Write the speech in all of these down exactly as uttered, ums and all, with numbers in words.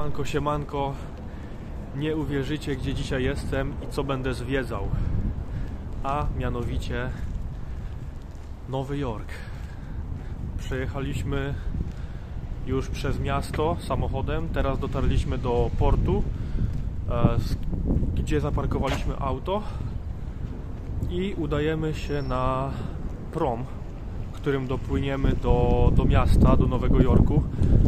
Siemanko, siemanko. Nie uwierzycie, gdzie dzisiaj jestem i co będę zwiedzał. A mianowicie Nowy Jork. Przejechaliśmy już przez miasto samochodem. Teraz dotarliśmy do portu, gdzie zaparkowaliśmy auto i udajemy się na prom, którym dopłyniemy do, do miasta, do Nowego Jorku.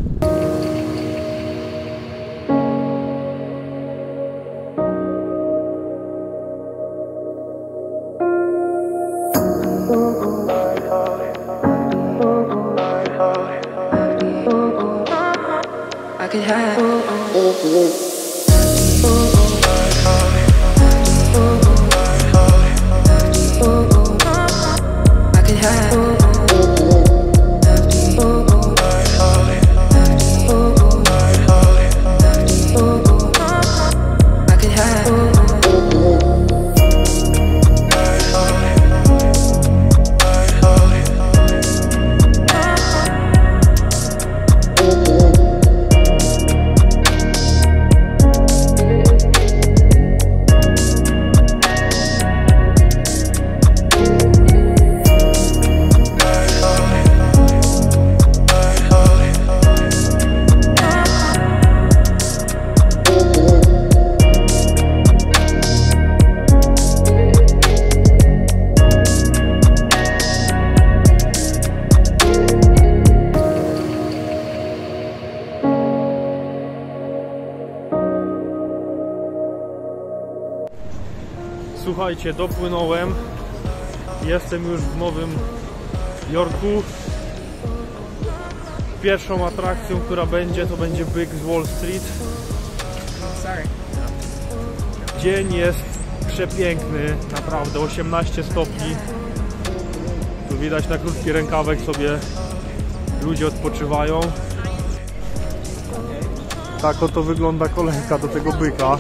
I could have I could have Słuchajcie, dopłynąłem. Jestem już w Nowym Jorku. Pierwszą atrakcją, która będzie, to będzie byk z Wall Street. Dzień jest przepiękny, naprawdę, osiemnaście stopni. Tu widać na krótki rękawek sobie ludzie odpoczywają. Tak oto wygląda kolejka do tego byka.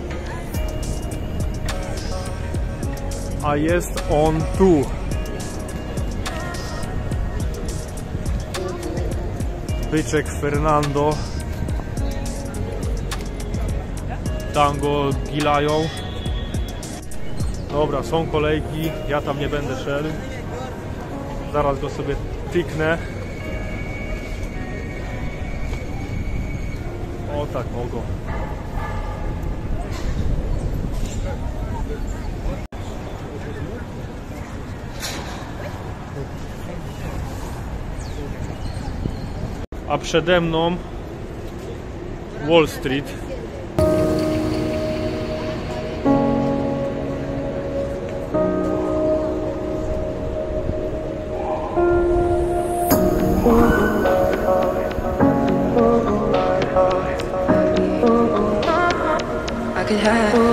A jest on tu. Byczek Fernando. Tam go gilają. Dobra, są kolejki. Ja tam nie będę szedł. Zaraz go sobie tyknę. O tak mogą. A przede mną Wall Street. I could have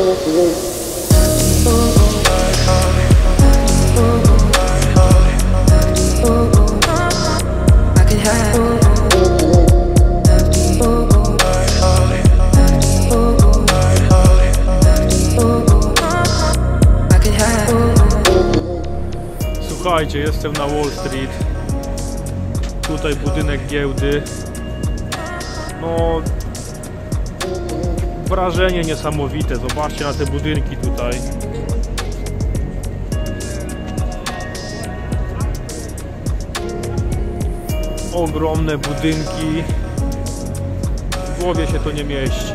Słuchajcie, jestem na Wall Street. Tutaj budynek giełdy. No, wrażenie niesamowite. Zobaczcie na te budynki tutaj. Ogromne budynki. W głowie się to nie mieści.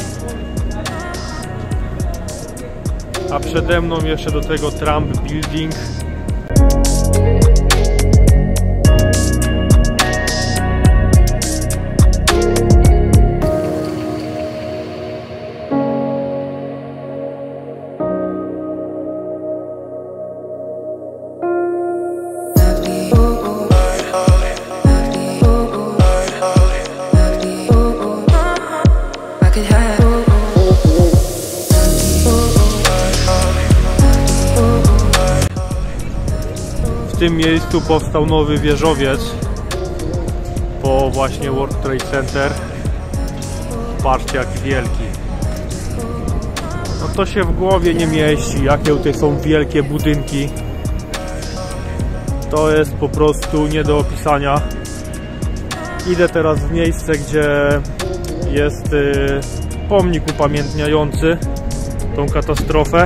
A przede mną jeszcze do tego Trump Building. W tym miejscu powstał nowy wieżowiec po właśnie World Trade Center. Patrzcie, jaki wielki. No to się w głowie nie mieści, jakie tutaj są wielkie budynki. To jest po prostu nie do opisania. Idę teraz w miejsce, gdzie jest y, pomnik upamiętniający tą katastrofę.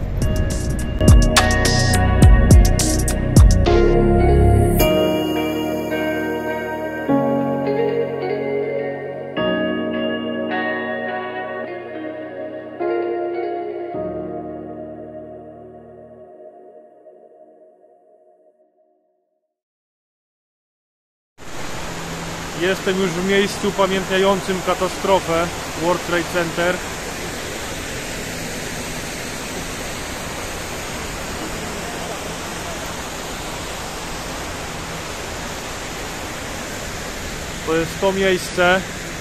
Jestem już w miejscu upamiętniającym katastrofę World Trade Center. To jest to miejsce.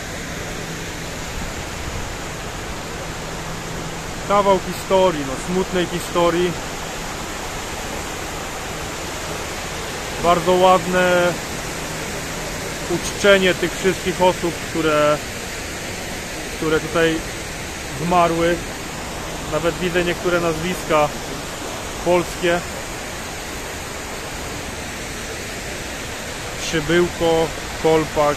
Kawał historii, no smutnej historii. Bardzo ładne uczczenie tych wszystkich osób, które, które tutaj zmarły. Nawet widzę niektóre nazwiska polskie. Przybyłko, Kolpak.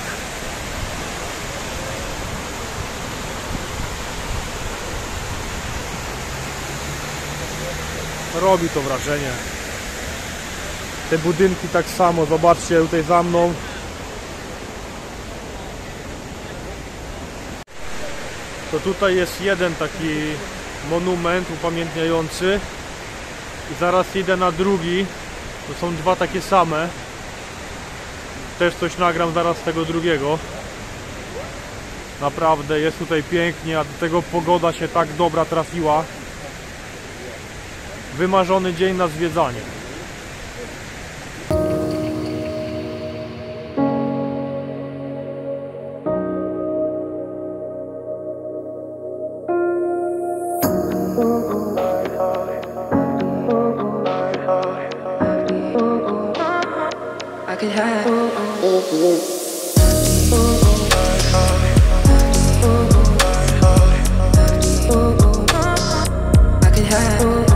Robi to wrażenie. Te budynki tak samo, zobaczcie tutaj za mną. To tutaj jest jeden taki monument upamiętniający i zaraz idę na drugi. To są dwa takie same. Też coś nagram zaraz z tego drugiego. Naprawdę jest tutaj pięknie, a do tego pogoda się tak dobra trafiła. Wymarzony dzień na zwiedzanie. I could have. I could have.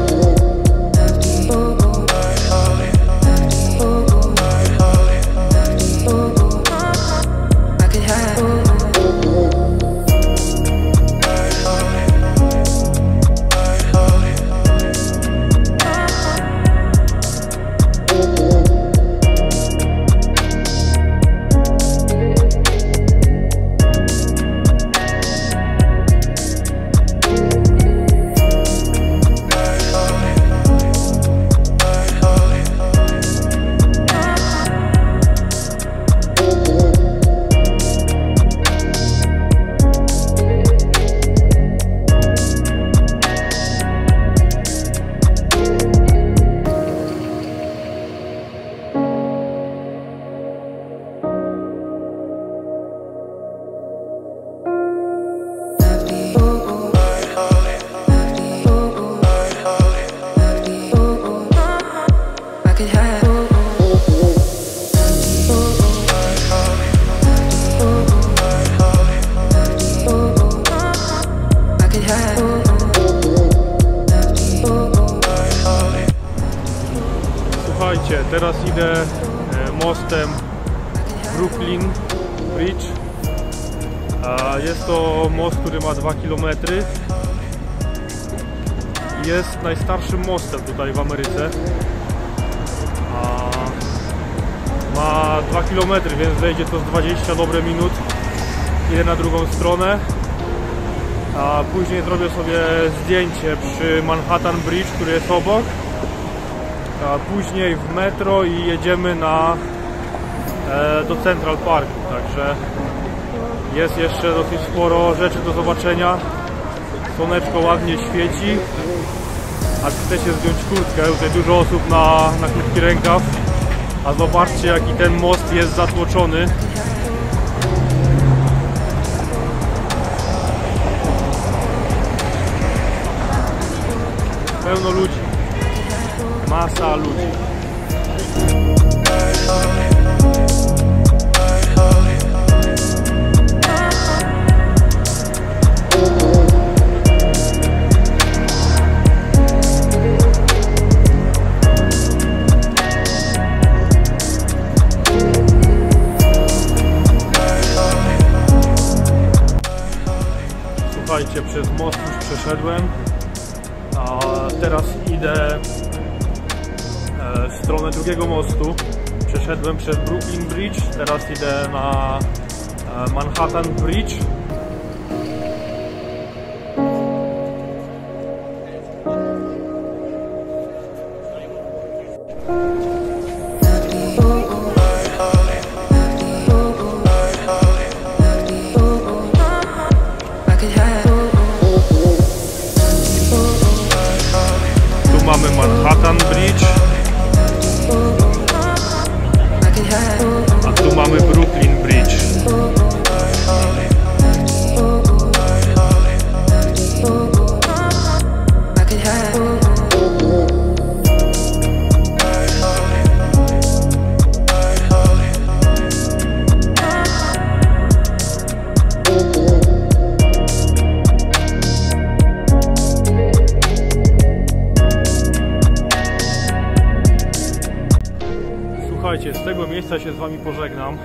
Słuchajcie, teraz idę mostem Brooklyn Bridge. Jest to most, który ma dwa kilometry. Jest najstarszym mostem tutaj w Ameryce. Ma dwa kilometry, więc zejdzie to z dwadzieścia dobre minut. Idę na drugą stronę. A później zrobię sobie zdjęcie przy Manhattan Bridge, który jest obok. A później w metro i jedziemy na, e, do Central Parku. Także jest jeszcze dosyć sporo rzeczy do zobaczenia. Słoneczko ładnie świeci. A chcecie zdjąć kurtkę, tutaj dużo osób na, na krótki rękaw. A zobaczcie, jaki ten most jest zatłoczony. Pełno ludzi. Masa ludzi. Słuchajcie, przez most już przeszedłem, a teraz idę w stronę drugiego mostu. Przeszedłem przez Brooklyn Bridge, teraz idę na Manhattan Bridge. Tu mamy Manhattan Bridge, a tu mamy Brooklyn Bridge. Słuchajcie, z tego miejsca się z wami pożegnam.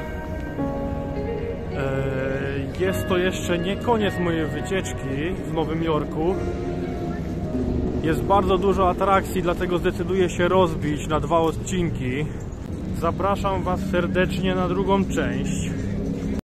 Jest to jeszcze nie koniec mojej wycieczki w Nowym Jorku. Jest bardzo dużo atrakcji, dlatego zdecyduję się rozbić na dwa odcinki. Zapraszam was serdecznie na drugą część.